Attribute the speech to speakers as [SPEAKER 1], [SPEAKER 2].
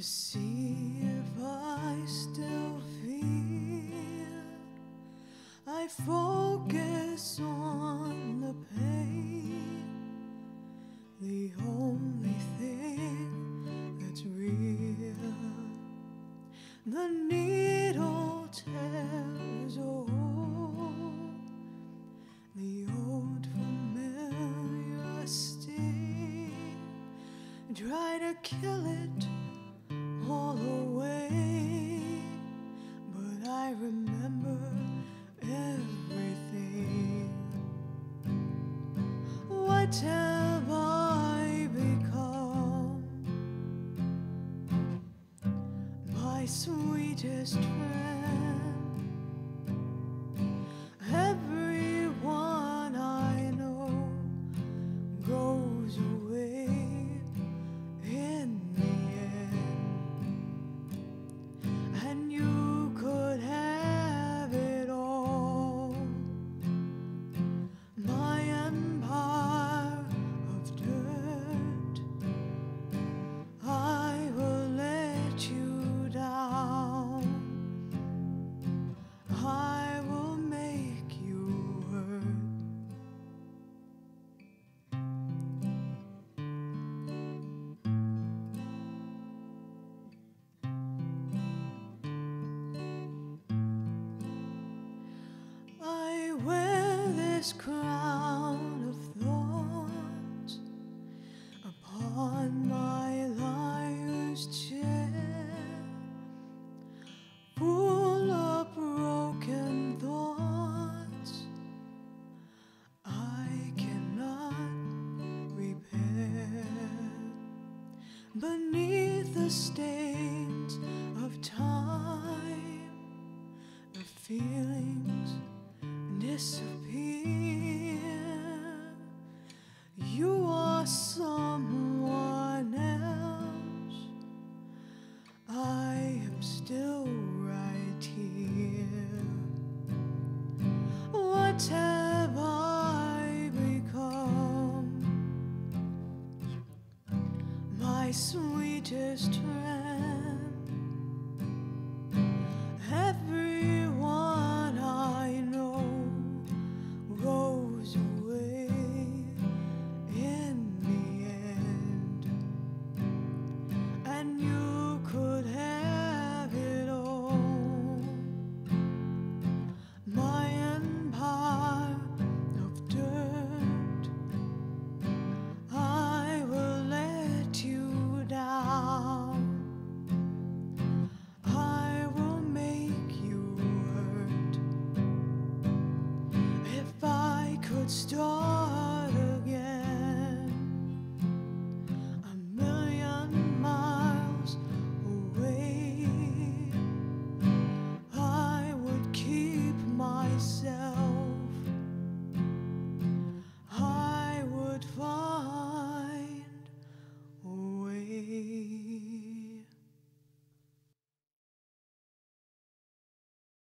[SPEAKER 1] to see if I still feel. I focus on the pain, the only thing that's real. The needle tears a hole, the old familiar sting. Try to kill it all away, but I remember everything. What have I become? My sweetest friend. Everyone I know goes away in the end, and you could have it all. My empire of dirt, I will let you down. I will make you hurt. I wear this crown of thorns upon my liar's chair, full of broken thoughts I cannot repair. Beneath the stains of time, the feelings disappear. You are someone else, I am still right here. What have I become? My sweetest friend. Everyone I know goes away in the end, and you could have it all. My empire of dirt, I will let you down. I will make you hurt. If I could start again, 1,000,000 miles away, I would keep myself